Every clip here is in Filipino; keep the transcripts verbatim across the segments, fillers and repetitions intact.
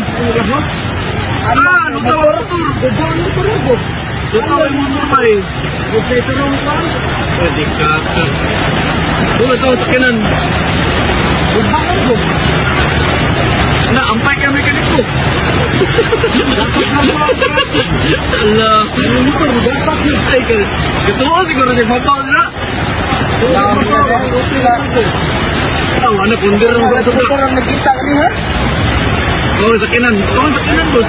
Ah, ano daw ang motor? Ito ay motor ba eh? Pwede ka. Wala daw sa kinan. Na, ampay ka mekanik ko. Allah. Ito mo siguro si Papa na. Oh, anak kundir mo ito ka. Orang nakita ka niya? Oh, sa kinan. Oh, sa kinan boss.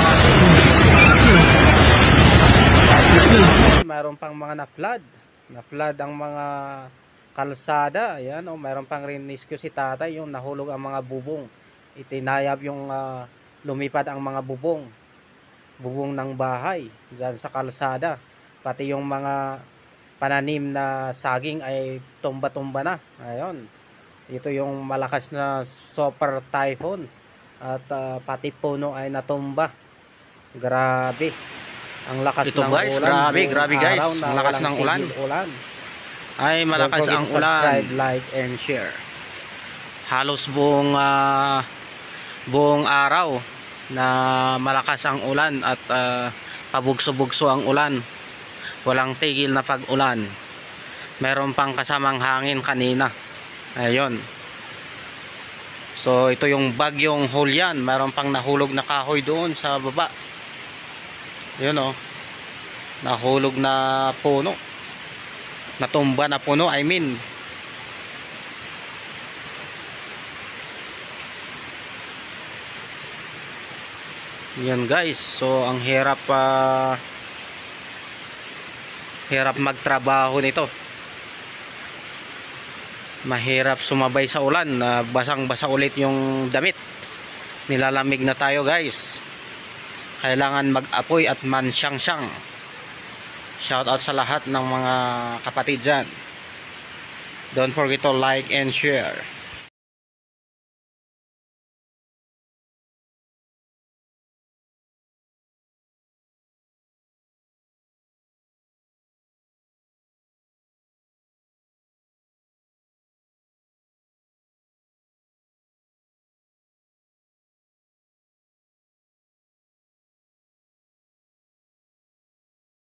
Mayroon pang mga na-flood. Na-flood ang mga kalsada. Ayan, oh, mayroon pang rescue si tatay. Yung nahulog ang mga bubong. Itinayab yung uh, lumipad ang mga bubong. Bubong ng bahay. Diyan sa kalsada. Pati yung mga pananim na saging ay tumba-tumba na. Ayun. Ito yung malakas na super typhoon. At uh, pati puno ay natumba. Grabe. Ang lakas Ito ng guys, ulan. grabe, grabe guys. Ang lakas ng ulan. ulan. Ay, malakas ang ulan. Subscribe, like, and share. Halos buong uh, buong araw na malakas ang ulan at uh, pabugso-bugso ang ulan. Walang tigil na pag-ulan. Meron pang kasamang hangin kanina. Ayun. So, ito yung bagyong Julian. Meron pang nahulog na kahoy doon sa baba. Yun o. Nahulog na puno. Natumba na puno, I mean. Yan guys. So, ang hirap uh, hirap magtrabaho nito. Mahirap sumabay sa ulan. Uh, basang-basa ulit yung damit. Nilalamig na tayo guys. Kailangan mag-apoy at mansyang-syang. Shout out sa lahat ng mga kapatid dyan. Don't forget to like and share.